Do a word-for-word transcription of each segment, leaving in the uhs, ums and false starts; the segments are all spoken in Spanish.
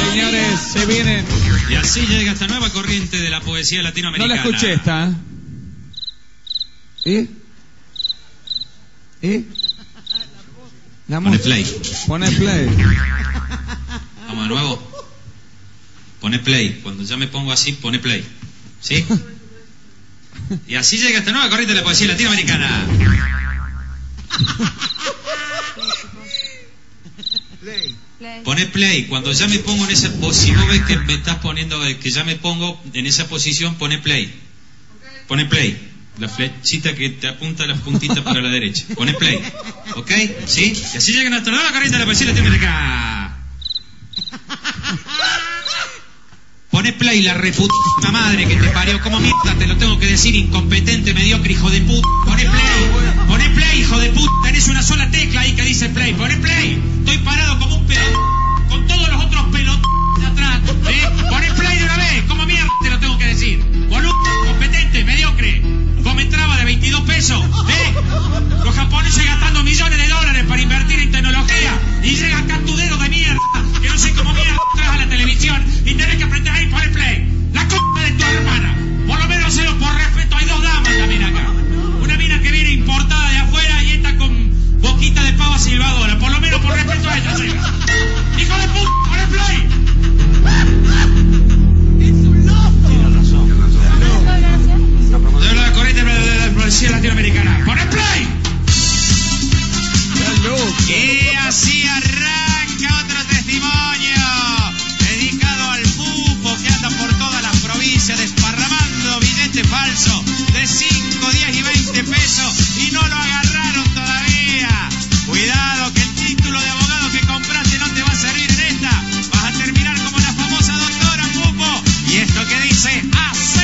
señores, se vienen. Y así llega esta nueva corriente de la poesía latinoamericana. No la escuché esta. ¿Eh? ¿Eh? La Pone play. Pone play. Vamos de nuevo. Pone play. Cuando ya me pongo así, pone play. ¿Sí? Y así llega esta nueva corriente de la poesía latinoamericana. Play. Pone play. Cuando ya me pongo en esa posición, si vos ves que me estás poniendo, que ya me pongo en esa posición, pone play. Pone play. La flechita que te apunta las puntitas para la derecha. Pone play. ¿Ok? ¿Sí? Y así llega nuestra nueva corriente de la poesía latinoamericana. Pone play, la reputa madre que te parió. Como mierda te lo tengo que decir, incompetente, mediocre, hijo de puta. Pone play, pone play, hijo de puta. Tenés una sola tecla ahí que dice play. Pone play. Estoy parado como un pelotón con todos los otros pelotones de atrás. ¿Eh? Pone play de una vez. Como mierda te lo tengo que decir. Boludo, incompetente, mediocre. Come traba de veintidós pesos. ¿Eh? Los japoneses gastando millones de dólares para invertir en tecnología. Y llega acá tu dedo de mierda. Que no sé cómo mierda traes a la televisión. Y tenés que aprender ahí por el play. La c*** de tu hermana. Por lo menos hacelo por respeto. Hay dos damas también acá. Una mina que viene importada de afuera y esta con boquita de pava silbadora. Por lo menos por respeto a ella, llega. ¡Hijo de puta! ¡Por el play! Es un loco. Tiene razón. De la corriente de la poesía latinoamericana. ¡Por el play! Y así arranca otro testimonio dedicado al pupo que anda por todas las provincias desparramando billete falso de cinco, diez y veinte pesos y no lo agarraron todavía. Cuidado que el título de abogado que compraste no te va a servir en esta. Vas a terminar como la famosa doctora Pupo. Y esto que dice así.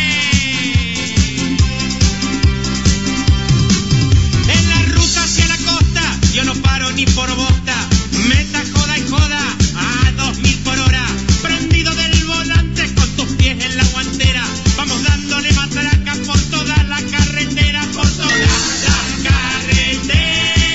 En la ruta hacia la costa yo no paro ni por bosta. Meta joda y joda a dos mil por hora. Prendido del volante con tus pies en la guantera. Vamos dándole matraca por toda la carretera. Por toda la carretera.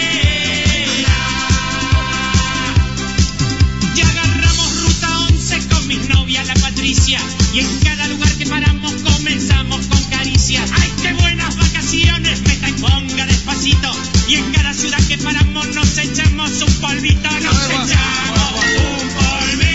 Ya agarramos ruta once con mis novias la Patricia. Y en cada lugar que paramos comenzamos con caricias. ¡Ay, qué buenas vacaciones! Meta y ponga despacito. Y en cada ciudad que paramos nos echamos un polvito. Nos echamos un polvito.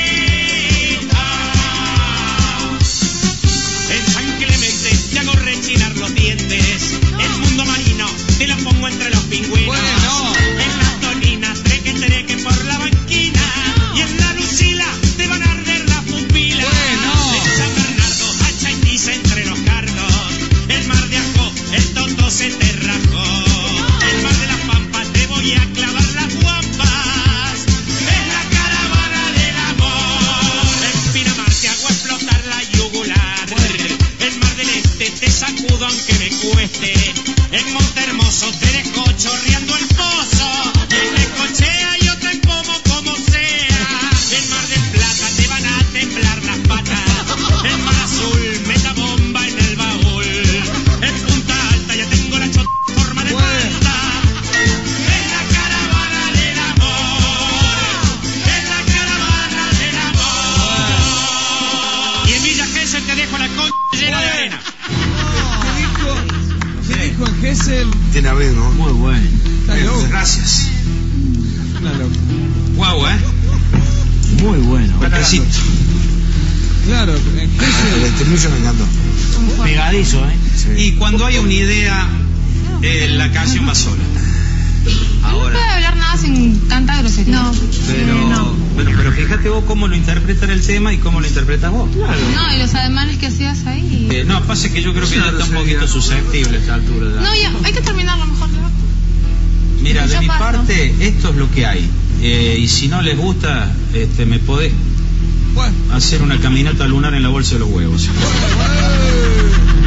En San Clemente te hago rechinar los dientes. El mundo marino te lo pongo entre los pingüinos. Bueno. En las toninas treque treque por la banquina. Y en la Lucila te van a arder las pupilas. Bueno. En San Bernardo a Chaitiza entre los cargos. El mar de Ajo, el tonto se te rajó. El mar de las Pampas te voy a clavar las guampas. Es la caravana del amor. En Pinamar te hago explotar la yugular. El mar del Este te sacudo aunque me cueste. En Montehermoso te dejo chorreando el pozo. Y en Necochea yo te como como sea. En Mar del Plata te van a temblar las patas. En Mar Azul meta bomba en el baúl. En Punta Alta ya tengo la chota en forma de planta. Es la caravana del amor. Es la caravana del amor. Y en Villa Gesell te dejo la concha llena de arena. ¿Qué dijo? ¿Qué dijo en Gesell? Tiene ritmo. Muy bueno. Está loco. Gracias. Una loca. Guau, ¿eh? Muy bueno. Golpecito. Claro, en El Gesell. estribillo me encantó. Pegadizo, ¿eh? Sí. Y cuando hay una idea, eh, la canción va sola. No puede Ahora. hablar nada sin tanta grosería. No, Pero, no. bueno, pero fíjate vos cómo lo interpretan el tema y cómo lo interpretas vos. No, y los ademanes que hacías ahí. Eh, no, pasa que yo creo que ya está un poquito susceptible a esta altura. ya. No, ya, hay que terminarlo mejor. ¿No? Mira, de ya mi paso. parte, esto es lo que hay. Eh, y si no les gusta, este, me podés Bueno. hacer una caminata lunar en la bolsa de los huevos. Bueno.